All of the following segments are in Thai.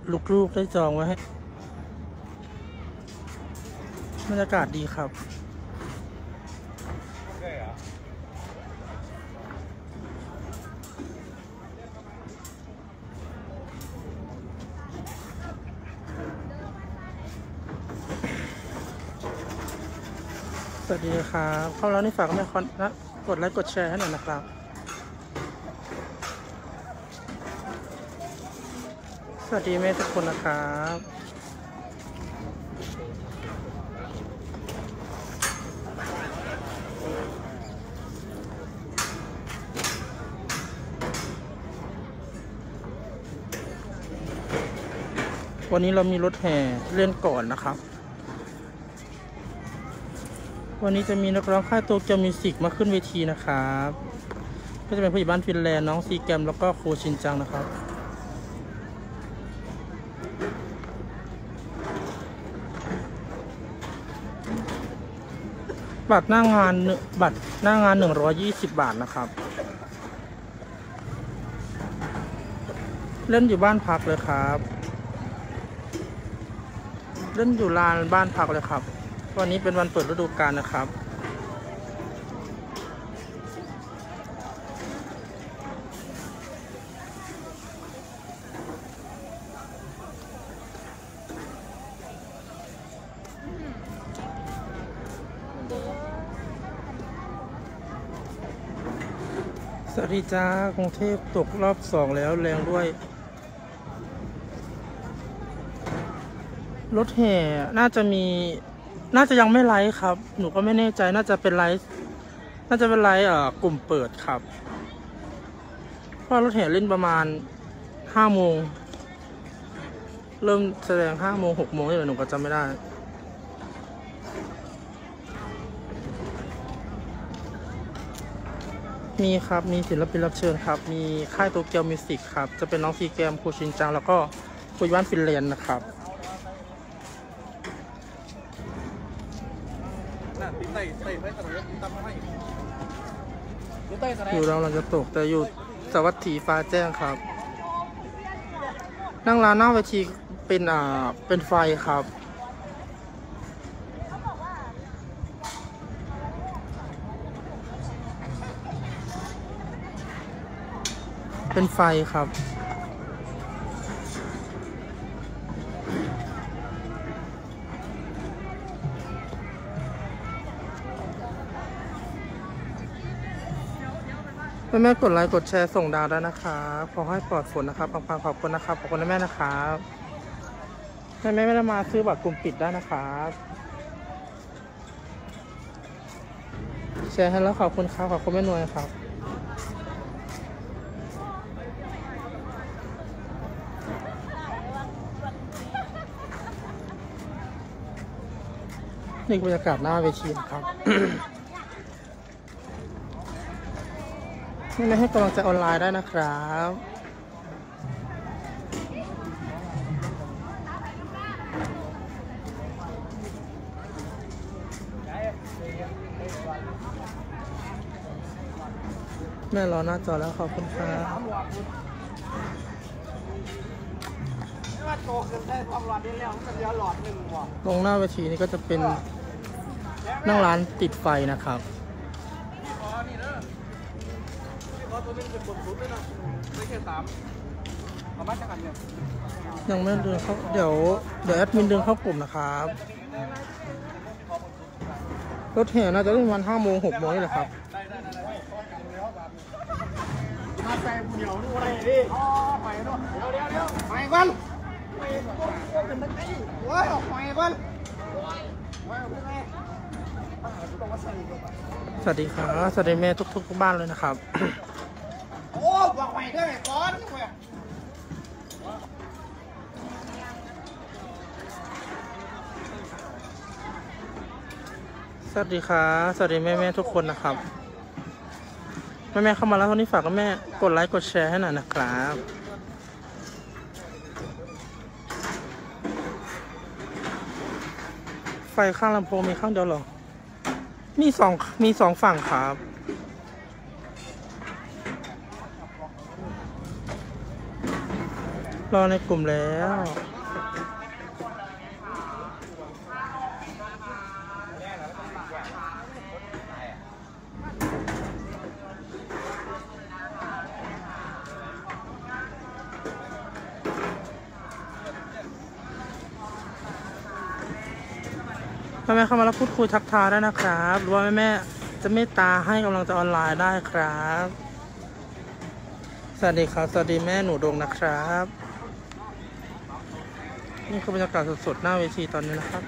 ลูกๆได้จองไว้ให้บรรยากาศดีครับสวัสดีครับเข้าแล้วนี่ฝากแม่คอนนะกดไลค์กดแชร์ให้หน่อยนะครับสวัสดีแม่ทุกคนนะครับวันนี้เรามีรถแห่เล่นก่อนนะครับวันนี้จะมีนักร้องค่ายโตเกียวมิวสิกมาขึ้นเวทีนะครับก็จะเป็นผู้ใหญ่บ้านฟินแลนด์น้องซีแกมแล้วก็ครูชินจังนะครับบัตรหน้างาน120 บาทนะครับเล่นอยู่บ้านพักเลยครับเล่นอยู่ลานบ้านพักเลยครับวันนี้เป็นวันเปิดฤดูกาลนะครับสวัสดีจ้ากรุงเทพตกรอบ2แล้วแรงด้วยรถแห่น่าจะยังไม่ไลฟ์ครับหนูก็ไม่แน่ใจน่าจะเป็นไลฟ์กลุ่มเปิดครับเพราะรถแห่เล่นประมาณ5 โมงเริ่มแสดง5 โมง 6 โมงนี่แหละหนูก็จำไม่ได้มีครับมีศิลปินรับเชิญครับมีค่ายโตเกียวมิวสิกครับจะเป็นน้องซีแกมครูชินจังแล้วก็คุยบ้านฟินแลนด์นะครับอยู่เราจะตกแต่อยู่สวัสดีฟ้าแจ้งครับนั่งร้านหน้าเวทีเป็นไฟครับเป็นไฟครับแม่กดไลค์กดแชร์ส่งดาวได้นะครับขอให้ปลอดฝนนะครับปังๆขอบคุณนะครับขอบคุณแม่นะครับแม่ไม่ได้มาซื้อบัตรกลุ่มปิดได้นะครับแชร์ให้แล้วขอบคุณครับขอบคุณแม่นวลครับนี่บรรยากาศหน้าเวทีนะครับ ไม่ให้กำลังใจออนไลน์ได้นะครับแม่รอหน้าจอแล้วขอบคุณครับลงหน้าเวทีนี้ก็จะเป็นนั่งร้านติดไฟนะครับยังไม่เดินเข้าเดี๋ยวแอดมินเดินเข้ากลุ่มนะครับรถแห่น่าจะประมาณ5 โมง 6 โมงนี่แหละครับมาใส่เดี่ยวดูอะไรดิไปด้วยเดี๋ยวไปก่อนว้าวไปก่อนสวัสดีครับสวัสดีแม่ทุกบ้านเลยนะครับโอ้บอกไปด้วยก่อนสวัสดีครับสวัสดีแม่ทุกคนนะครับแม่เข้ามาแล้วคนนี้ฝากกับแม่กดไลค์กดแชร์ให้หน่อยนะครับไฟข้างลำโพงมีข้างเดียวหรอมีสองฝั่งครับรอในกลุ่มแล้วแม่ๆเข้ามาแล้วพูดคุยทักทายได้นะครับหรือว่าแม่ๆจะเมตตาให้กำลังใจออนไลน์ได้ครับสวัสดีครับสวัสดีแม่หนูดงนะครับนี่คือบรรยากาศสดๆหน้าเวทีตอนนี้นะครับ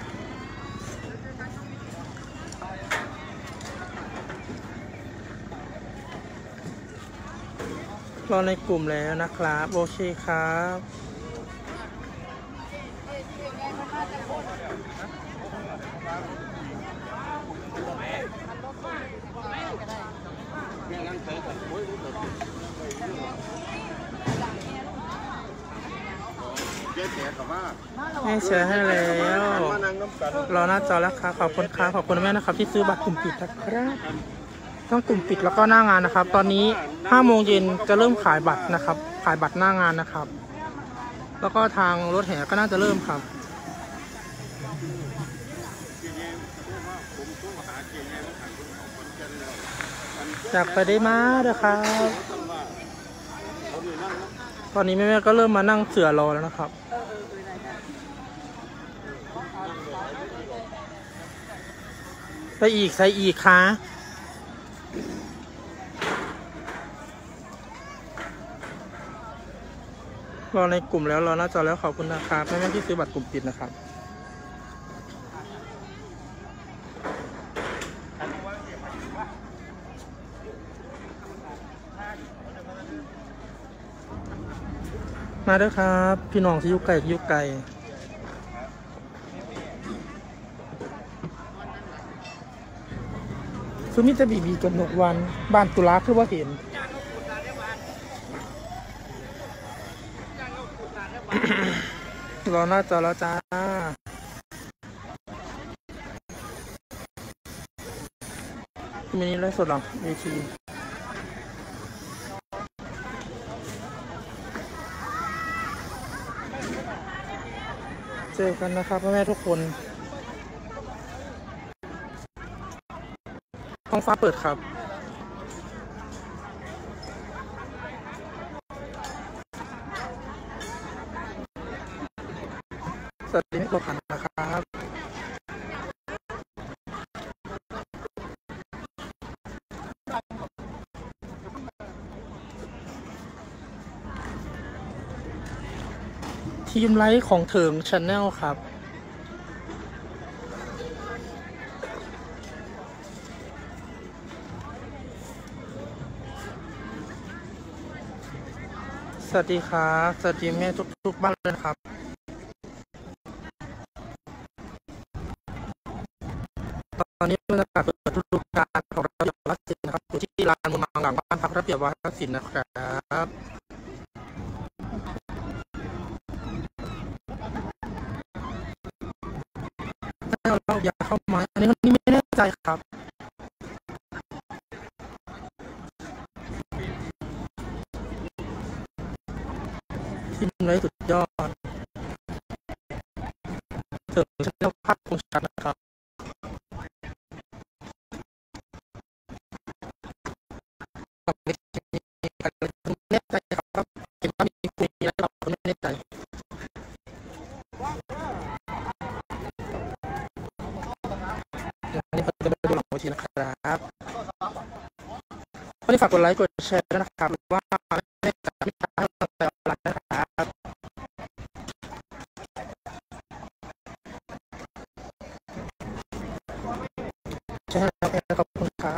รอในกลุ่มแล้วนะครับโอเคครับแม่แชร์ให้แล้วรอหน้าจอแล้วค่ะขอบคุณค่ะขอบคุณแม่นะครับที่ซื้อบัตรกลุ่มปิดนะครับต้องกลุ่มปิดแล้วก็หน้างานนะครับ ตอนนี้5 โมงเย็นจะเริ่มขายบัตรนะครับขายบัตรหน้างานนะครับแล้วก็ทางรถแห่ก็น่าจะเริ่มครับจากไปได้มาเด้อครับตอนนี้แม่ๆก็เริ่มมานั่งเสือรอแล้วนะครับใส่อีกค่ะรอในกลุ่มแล้วรอหน้าจอแล้วขอบคุณนะครับแม่ๆที่ซื้อบัตรกลุ่มปิดนะครับมาด้วยครับพี่น้องที่ยุไก่คือมิจะบีกับหนกวันบ้านตุลาคือว่าเห็น รอหน้าจอแล้วจ้ามินิไลฟ์สดหรอเวทีเจอกันนะครับพ่อแม่ทุกคนท้องฟ้าเปิดครับสวัสดีทุกท่านนะครับทีมไลฟ์ของเถิงชาแนลครับสวัสดีครับสวัสดีแม่ทุกบ้านเลยนะครับตอนนี้บรรยากาศเปิดฤดูกาลของระเบียบวัฒนศิลป์นะครับอยู่ที่ลานมุมมังหลังบ้านพักระเบียบวัฒนศิลป์นะครับเราอยากเข้ามาอันนี้ไม่แน่ใจครับทีมไลฟ์สุดยอดเถิงชาแนลภาพคงชัดนะครับไม่แน่ใจครับเห็นว่ามีคุยอะไรเราไม่แน่ใจอันนี้เราจะไปดูหลังเวทีนะครับวันนี้ฝากกดไลค์กดแชร์ด้วยนะครับหรือว่าไม่ได้จะไม่ทำให้เราใจอะไรนะครับใช่แล้วขอบคุณครับ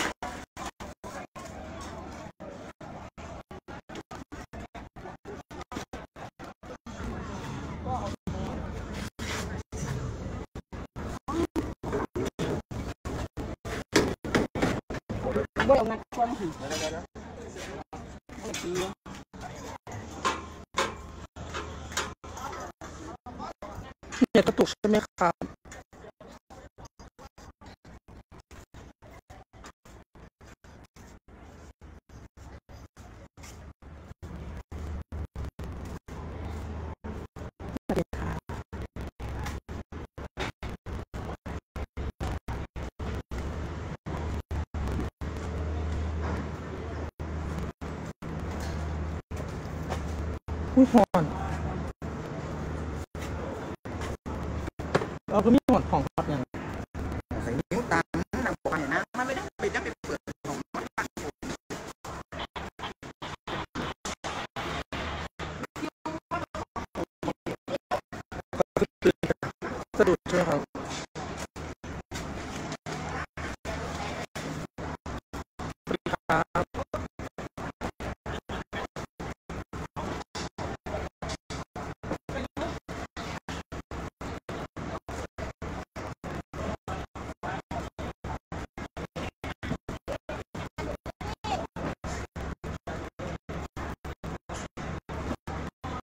เนี่ยกระตุกใช่ไหมครับอุ้ยหอนเราก็มีหอนของฮอตอย่างใส่นิ้วตามหนังบอกเนี่ยนะมันไม่ได้ไปจะไปเปิดของมันตั้งสะดุดใช่ไหมครับ